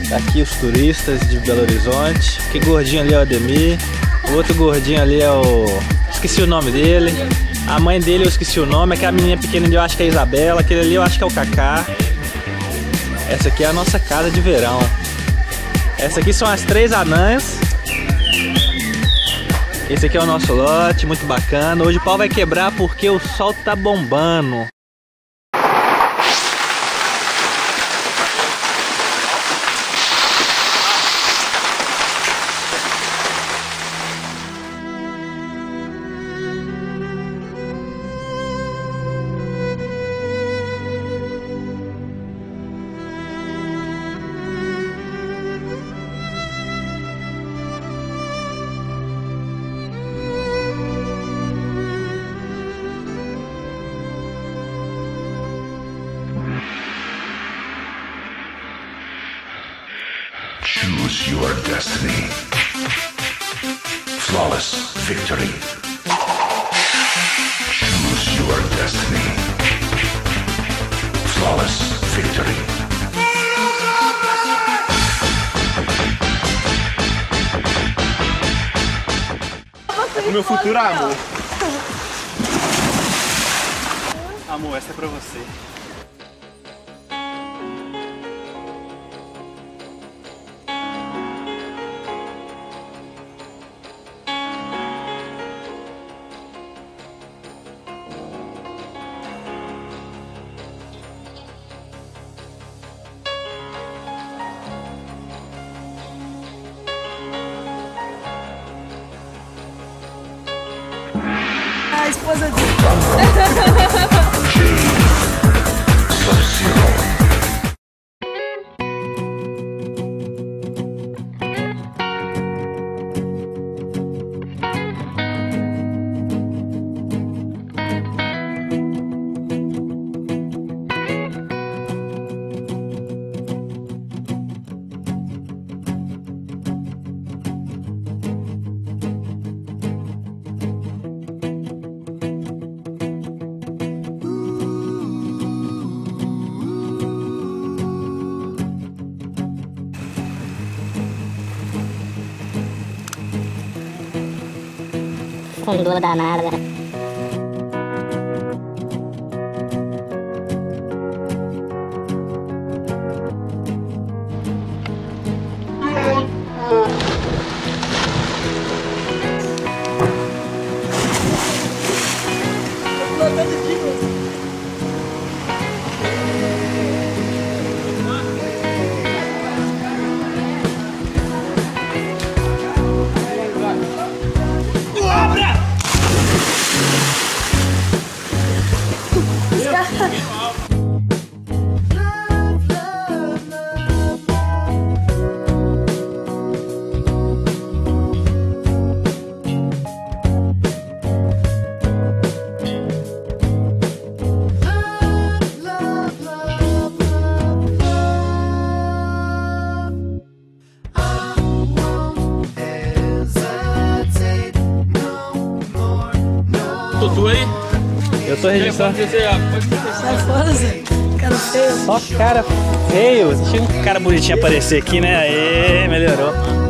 Aqui os turistas de Belo Horizonte. Que gordinho ali é o Ademir. O outro gordinho ali é o... esqueci o nome dele. A mãe dele eu esqueci o nome. Aquela menina pequena ali eu acho que é a Isabela. Aquele ali eu acho que é o Kaká. Essa aqui é a nossa casa de verão. Essa aqui são as 3 anãs. Esse aqui é o nosso lote, muito bacana. Hoje o pau vai quebrar porque o sol tá bombando. Choose your destiny. Flawless victory. Choose your destiny. Flawless victory. O meu futuro amor. Amor, essa é pra você. A esposa dele. Com dor danada. Tu aí? Eu tô registrando. Sai fora, Zé. Cara feio. Só cara feio. Deixa um cara bonitinho aparecer aqui, né? Aê, melhorou.